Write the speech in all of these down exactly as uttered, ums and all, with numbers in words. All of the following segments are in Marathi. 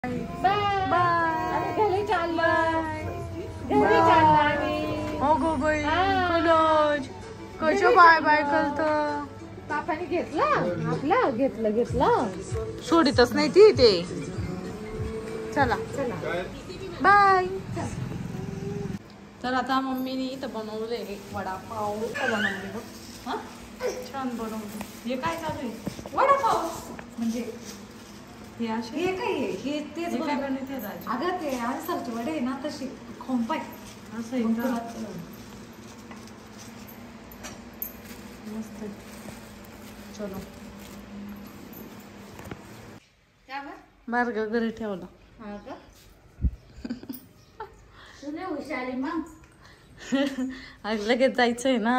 घरी चाललोय घरी चाललोय हो गो बाई कलोज कशो बाय बाय करतो पापाने घेतलं आपलं घेतलं घेतलं सोडितच नाही ती ते चला चला बाय. तर आता मम्मीने इथं बनवले वडापाव बनवले बघ. हा छान बनवले. हे काय चालू आहे? वडापाव म्हणजे हे असे हे काय आहे? हे तेच काय बनवलं. बनवते दाजी? अगं ते आळसाचे वडे आहे ना तशी खोंपाय असं आहे का? मस्त. चलो मार्ग घरी ठेवला. हा का तुला हुशारी मग आज लगेच जायचंय ना.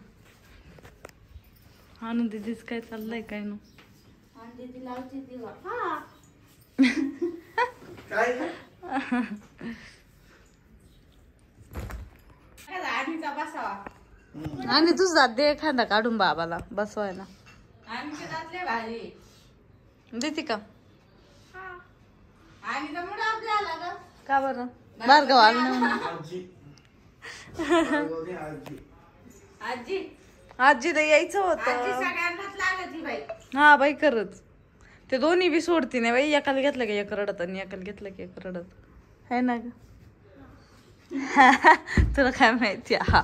आणून दीदीच काय चाललंय काय नो दीदी लावची दिवा हा काय आणीचा बसावा आणि तुझा दे एखादा काढून बाबाला बसवायला. आणीचे दातले भारी देते का? आणीचा मुडा आपल्याला ग का बरं भार्गव आलं आजी आजी आजी आजीला यायचं आजी होतं. सगळ्यांनाच लागती बाई. हा बाई खरंच ते दोन्ही बी सोडती नाही बाई. एकाला घेतलं की एक रडत आणि एकाला घेतलं की एक रडत है ना ग. तुला काय माहिती. हा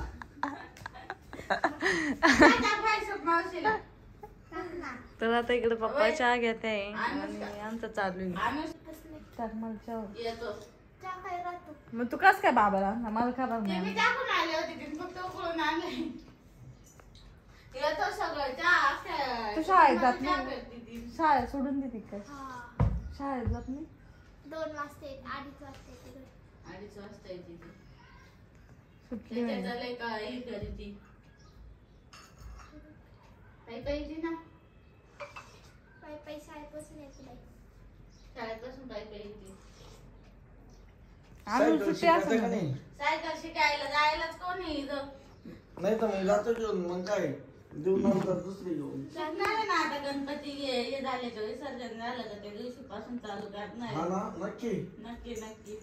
तर आता इकडे पप्पा चहा घेत आहे आणि आमचं चालू आहे. टाक मला चहा. मग तू कस काय बाबाला मला खबर मी नाही. टाकून आले होते तिने फक्त उकळून आणले. येतो सगळं चहा. तू शाळेत जात नाही? शाळेत सोडून देते काय? शाळेत जात नाही? दोन वाजता येते, अडीच वाजता येते. अडीच वाजता येते ती. सुटली त्याच्या लय का हे करी ती काही पाहिजे ना पाय पाय शाळेपासून येते बाई. शाळेपासून काही पाहिजे. आम्ही सुट्टी असं ना. सायकल शिकायला जायलाच कोणी इथं नाही तर मग जातो घेऊन. मग काय देऊ नंतर दुसरी घेऊन शिकणार ना. आता गणपती हे झाले का विसर्जन झालं का त्या दिवशी पासून चालू करणार. हा ना नक्की नक्की नक्की.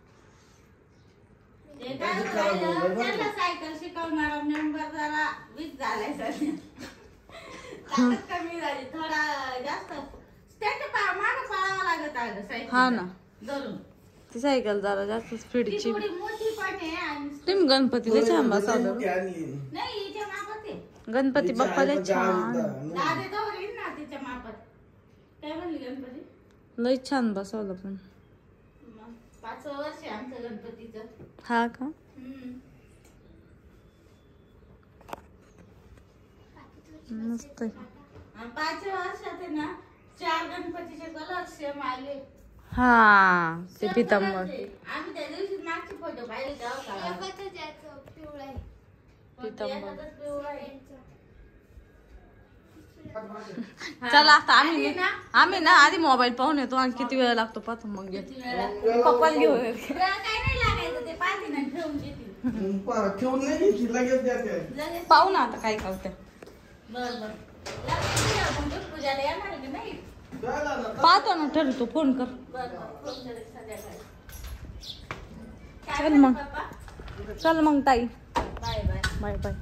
ते काय राहिलं त्यांना सायकल शिकवणारा मेंबर जरा वीक झालाय सध्या. ताकद कमी झाली थोडा जास्त. त्याच्या मागं पळावं लागत आहे सायकल. हा ना धरून ती सायकल जरा जास्त ती स्पीडची. थोडी मोठी पण आहे आणि तुम्ही गणपतीला छान बसवलं. नाही हिच्या मापात आहे. गणपती बाप्पाला छान दादे जवळ येईल ना तिच्या मापात. काय म्हणली गणपती? लय छान बसवलं पण. मग पाचवं वर्ष आहे आमचं गणपतीचं. हा का? हम्म. मस्त आहे. आणि पाचव्या वर्षात आहे ना चार गणपतीचे कलर सेम आले. हा ते Same पितांबर. colour चे. आम्ही त्या दिवशी मागचे फोटो पाहिले तेव्हा कळालं. एकच याचं पिवळं आहे. पण ते एखादंच पिवळं आहे. चला आता आम्ही आधी ना आम्ही ना आधी मोबाईल पाहून येतो आणि किती वेळ लागतो पाहतो मग येतो. किती वेळा लागतो. पप्पाला घेऊन तुला काय नाही लागायचं ते पाहते ना ठेवून घेते. ठेवून नाही घ्यायची लगेच द्याते. लगेच पाहू ना आता काय करते. बरं बरं. लगेच मग दूध पूजाला येणार आहे की नाही? पाहतो ना ठरतो फोन कर. बरं बरं. फोन करेल संध्याकाळी. काय चल म्हणते मग. पप्पा? चल मग ताई bye bye. Bye bye.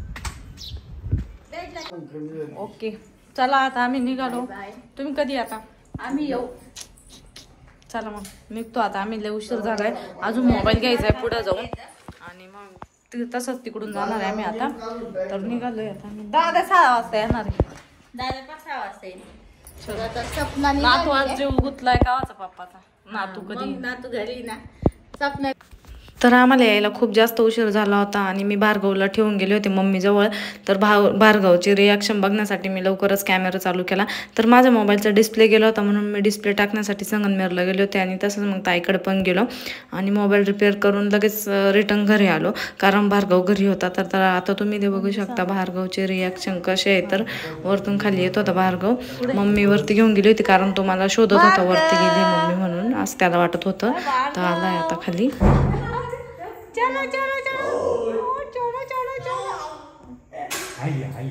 Deadline. Okay चला आता आम्ही निघालो. बाय. तुम्ही कधी आता? आम्ही येऊ. चला मग निघतो आता. आम्ही लय उशीर झालाय. अजून मोबाईल घ्यायचा आहे पुढे जाऊन आणि मग ति- तसंच तिकडून जाणार आहे आम्ही आता. तर निघालोय आता आम्ही. दादा सहा वाजता येणार आहे. दादा पाच सहा वाजता येईल. आता सपना नातू आज निघाली जीव गुतलाय गावाचा पप्पाचा. नातू आहे. कधी मग नातू घरी ना सपना. तर आम्हाला यायला खूप जास्त उशीर झाला होता आणि मी भार्गवला ठेवून गेले होते मम्मीजवळ. तर भाव भार्गवची रिॲक्शन बघण्यासाठी मी लवकरच कॅमेरा चालू केला. तर माझ्या मोबाईलचा डिस्प्ले गेला होता म्हणून मी डिस्प्ले टाकण्यासाठी संगमनेरला गेले होते आणि तसंच मग ताईकडे पण गेलो आणि मोबाईल रिपेअर करून लगेच रिटर्न घरी आलो कारण भार्गव घरी होता. तर तर आता तुम्ही ते बघू शकता भार्गवचे रिॲक्शन कसे आहे. तर वरतून खाली येत होता भार्गव. मम्मी वरती घेऊन गेली होती कारण तो मला शोधत होता वरती गेली मम्मी म्हणून असं त्याला वाटत होतं. तर आलाय आता खाली. चलो चलो चलो चलो चलो चलो. आई आई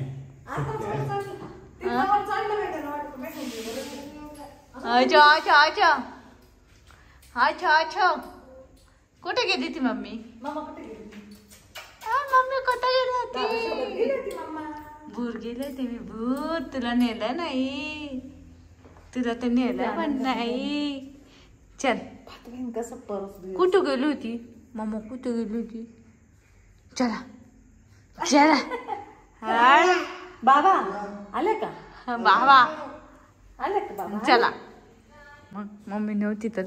अच्छा अच्छा अच्छा अच्छा अच्छा कुठे गेली ती मम्मी मामा कुठे गेली आ, मम्मी कुठे गेली होती भूर गेले ते मी भूर तुला नेलं नाही तुला तर नेलं पण नाही चल कसं परत कुठं गेली होती मम्मा कुठं गेली होती चला चला हा बाबा आले का बाबा आले का बाबा चला मग मम्मी नव्हती तर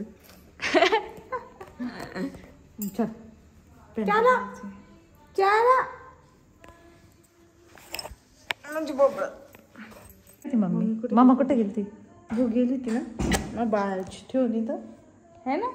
चल चला चला म्हणजे मम्मी मामा कुठे गेली ती भू गेली होती ना मग बाळाची ठेवून इथं है ना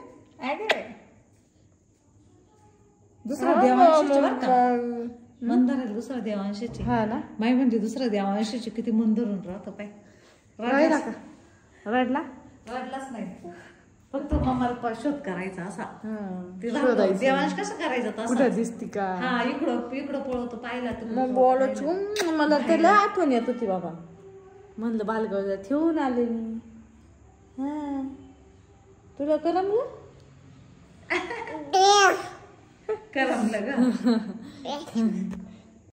दुसरा देवांशीची बरं का मंदार आहे दुसरा देवांशीची हा ना माई म्हणजे दुसरा देवांशीची किती मन धरून राहतो पाय रडला का रडला रडलाच नाही फक्त मम्माला शोध करायचा असा तिला शोधायचं. देवांश कसं करायचं कुठं तसा दिसती का हा इकडं इकडं पळवतो पाहिला मग बोलच मला त्याला आठवण येत होती बाबा म्हणलं बालगावला ठेवून आले मी हा तुला करमलं करमलं ग